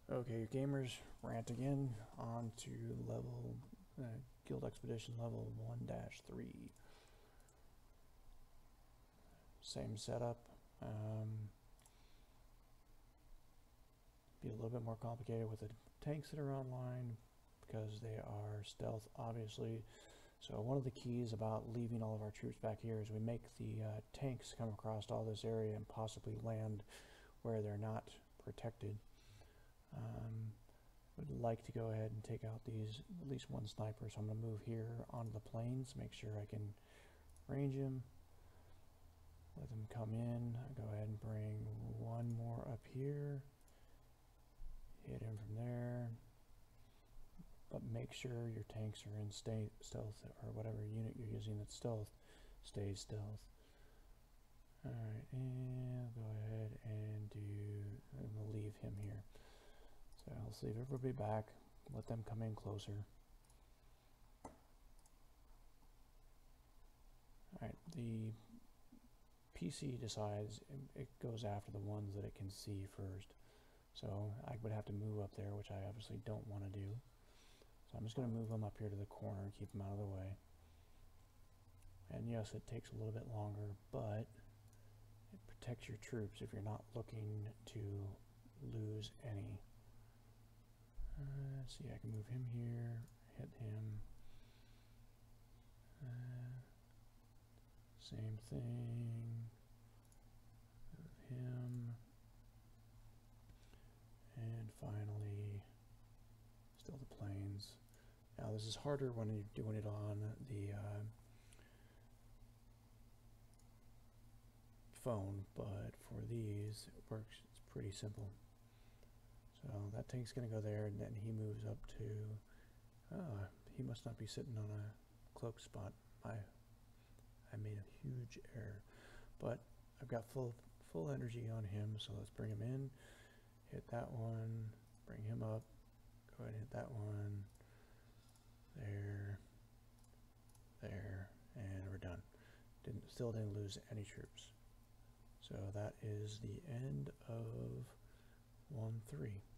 Okay, gamers, rant again on to level Guild Expedition level 1-3. Same setup. Be a little bit more complicated with the tanks that are online because they are stealth, obviously. So one of the keys about leaving all of our troops back here is we make the tanks come across all this area and possibly land where they're not protected. Would like to go ahead and take out these, at least one sniper, so I'm going to move here onto the plains, make sure I can range him, let them come in. Go ahead and bring one more up here, hit him from there, but make sure your tanks are in stealth, or whatever unit you're using that's stealth stays stealth. Alright, and go ahead and we'll leave him here. So let's leave everybody back, let them come in closer. Alright, the PC decides it goes after the ones that it can see first. So I would have to move up there, which I obviously don't want to do. So I'm just going to move them up here to the corner and keep them out of the way. And yes, it takes a little bit longer, but it protects your troops if you're not looking to lose any. See, I can move him here, hit him. Same thing. Move him. And finally, still the plains. Now this is harder when you're doing it on the phone, but for these, it works. It's pretty simple. So that tank's going to go there, and then he moves up to, he must not be sitting on a cloak spot. I made a huge error, but I've got full energy on him, so let's bring him in, hit that one, bring him up, go ahead and hit that one, there, and we're done. Still didn't lose any troops. So that is the end of 1-3.